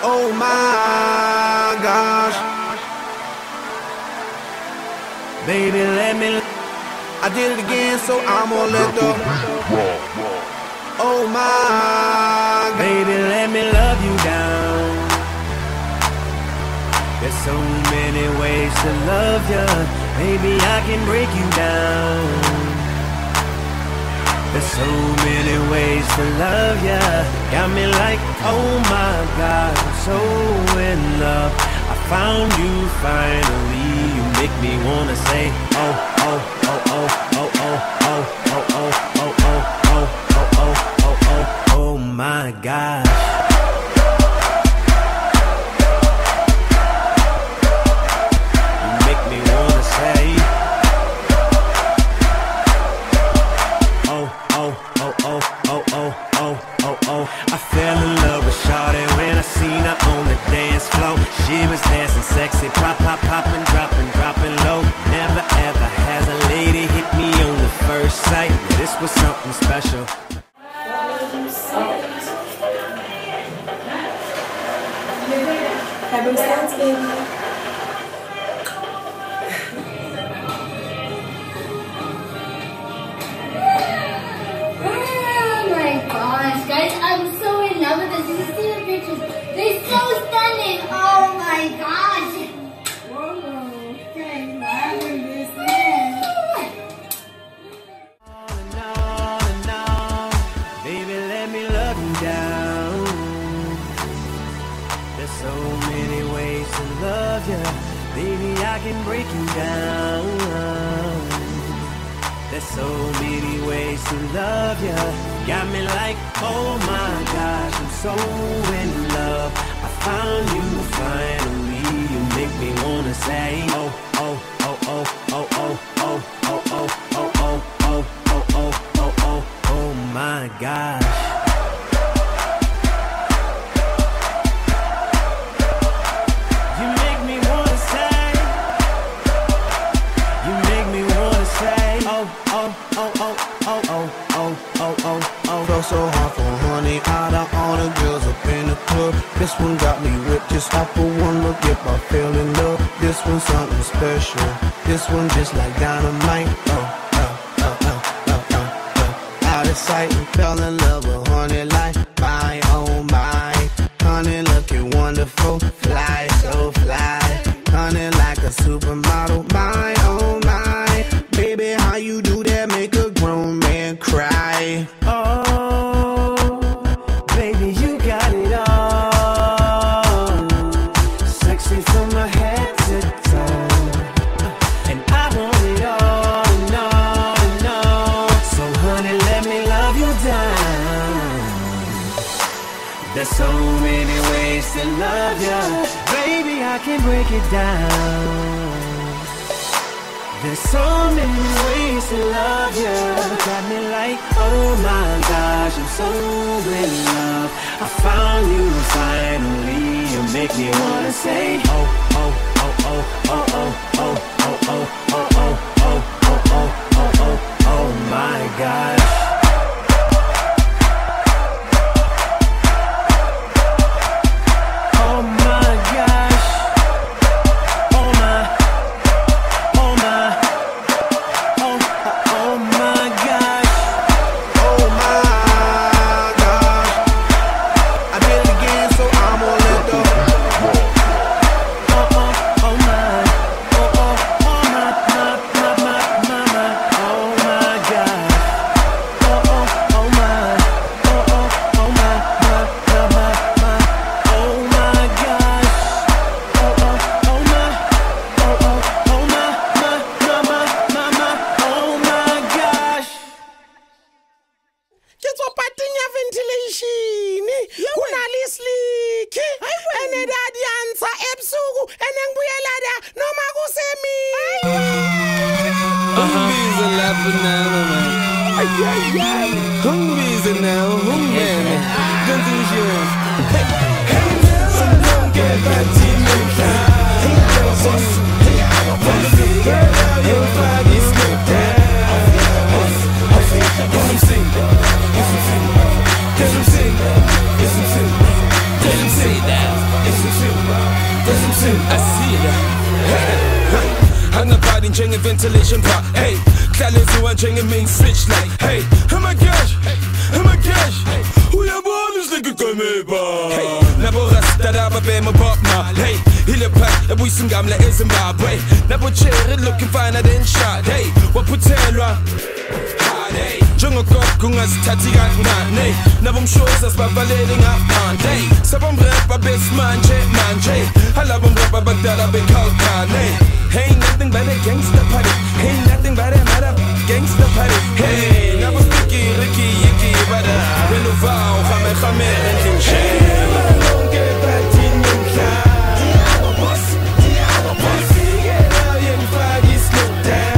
Oh my gosh. Baby, let me. I did it again, so I'm gonna let the. Oh my. Baby, let me love you down. There's so many ways to love you. Baby, I can break you down. There's so many ways to love ya. Got me like, oh my God, I'm so in love. I found you finally. You make me wanna say, oh, oh, oh, oh, oh, oh, oh, oh, oh, oh, oh, oh, oh, oh, oh, oh my God. You make me wanna say, oh, oh, oh, oh, oh, oh, oh, oh, oh. I fell in love with Shawty when I seen her on the dance floor. She was dancing sexy, pop, pop, popping, dropping, dropping low. Never ever has a lady hit me on the first sight. This was something special. Happy Thanksgiving. They're so stunning! Oh my gosh! Whoa, okay, laughing this in. On and on, baby, let me love you down. There's so many ways to love you. Baby, I can break you down. There's so many ways to love you. Got me like, oh my gosh, I'm so in love. I found you finally. You make me wanna say, oh, oh, oh, oh, oh, oh, oh, oh, oh, oh, oh, oh, oh, oh, oh, oh, oh my gosh. You make me wanna say, you make me wanna say, oh, oh, oh, oh, oh, oh, oh, oh, oh, oh. Felt so hard for honey, out of all the girls up in the club. This one got me whipped just off of one look. If I fell in love, this one's something special. This one just like dynamite. Oh, oh, oh, oh, oh, oh, oh. Out of sight and fell in love with honey like my, oh my. Honey looking wonderful, fly, so fly. Honey like a supermodel, my, oh my. Baby, how you do that make a grown man cry? Oh, baby, you got it all. Sexy from my head to toe. And I want it all, and all, and all. So honey, let me love you down. There's so many ways to love you. Baby, I can break it down. There's so many ways to love you. Got me like, oh my gosh, I'm so in love. I found you finally. You make me wanna say, oh, oh, oh, oh, oh, oh, oh, oh, oh, oh, oh, oh, oh, oh, oh, oh, oh my gosh. Oh my gosh. Oh my. Oh my. Oh, oh my gosh. Oh my gosh. I did it again, so I'm gonna let the. Oh, oh, oh my. Oh, oh, oh my. Oh my gosh. Oh, oh, oh my. Oh, oh, oh my. Oh my gosh. Oh, oh, oh my. Oh, oh, oh my gosh. Ketopatinya ventilation. Kunalislik. Ene dadi ansa ebsugu. Ene nguyelada. No magusemi. Humbies are laughing now, man. Humbies are now, man. Guns insurance. Hey, hey, some don't get that team in time. Hey, girls, hey, everybody skip that. Let them sing, let them sing, let them sing, let them say that. I see it. Angaphathi njenge-ventilation bar. Hey, hlaleziwa njenge-main switch like. Hey, amacash, uyabona usilike igqemeba. Hey, nabo rasta ababhema Bob Marley. Hile pack ebuyisa ingamla eZimbabwe. Nabo cherry looking finer than shot. Hey, waphuthelwa njengogogo ungazithathi kancane. Nabo mshoza sibavalele ngaphandle. Sabomrapa besimanje manje. Alabo mrapa abadala bekhalkhane. Ain't nothing but a gangster party. Ain't nothing but a mother gangster party. Hey, nabo sticky Ricky Yiki bada. Belovao khame khame ending shit. Lonke batin yomhla. Diabo boss. Sigela yemfaki slow down.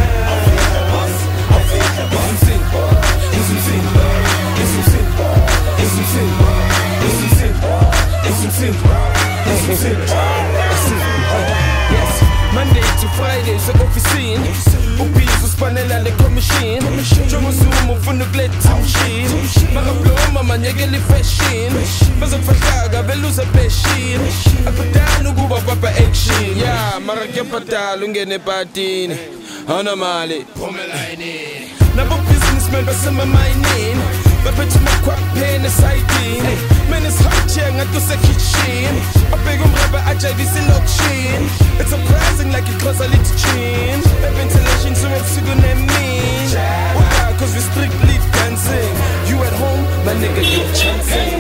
Yes, Monday to Friday, so officine. Ubizo spanela le commission. Jongo zoom ufuna ukuletha machine. Makabloma manyekele fashion. Bazofakaga beluza passion. Akudala ukuba papa action. Yeah, mara kepatala ungene patini. Hana mali Pomeline. Nabo businessmen basema mining. Baphethe makhwaphe nesayidini. Man is hot here ngatuse kitchen. Abheka umraba ajayivisa lokshin. It's surprising like it cause a little chin. The ventilation so ebusuku nemini. Why? Cause we strictly dancing. You at home, my nigga, you chancing.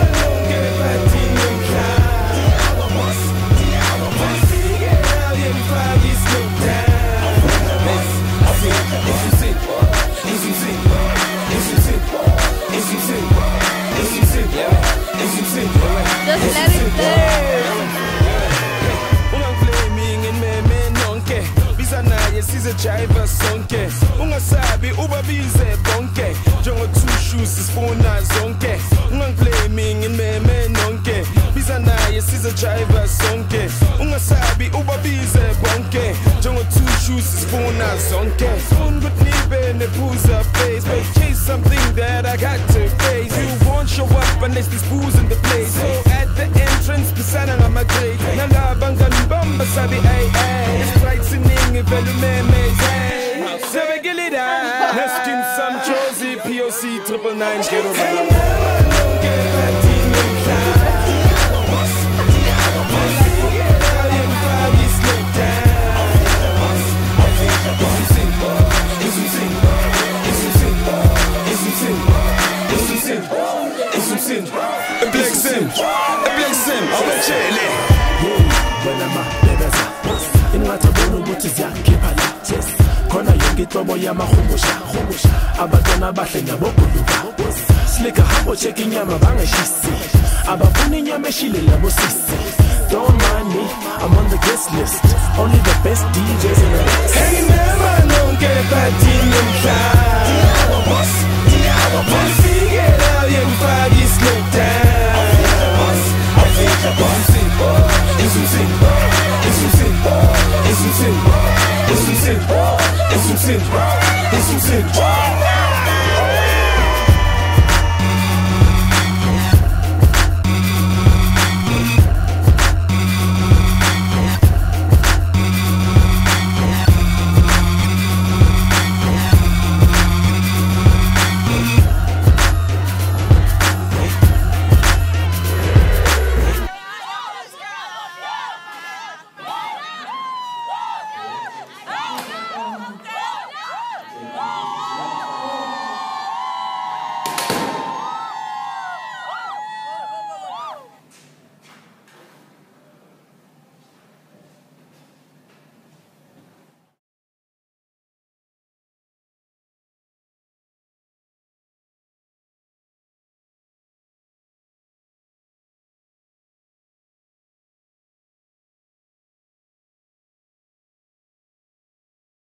Just let it play. Ungangiflaming in meme nonke. Biza naye size jive sonke. Ungasabi ubabize bonke. Jongo two shoes sifuna zonke. Ungangiflaming in meme nonke. Biza naye size jive sonke. Ungasabi ubabize bonke. Jongo two shoes sifuna zonke. Soon with nibe nephuza face. But case something that I got to face. You won't show up unless there's booze in the place. So at the entrance, besana ngama grade. Nalaba nganibamba sabi ay ay. Sprites iningi vele umemeze. Sebekilida. Neskin some Josie POC 999 ghetto man. A black sim, I will chill it. When I'm a begaza, in what I don't know what is ya keep a lot, yes. Kona yonke tobo yama humusha. Abadona bahlenya bokuluka. Slicker habo checking yama banga shisi. Abafuni nyama shile labo sisi. Don't mind me, I'm on the guest list. Only the best DJs in the mix. Hey, never known get back in them Diabo boss. Sigela yemfaki slow down. It's some sin.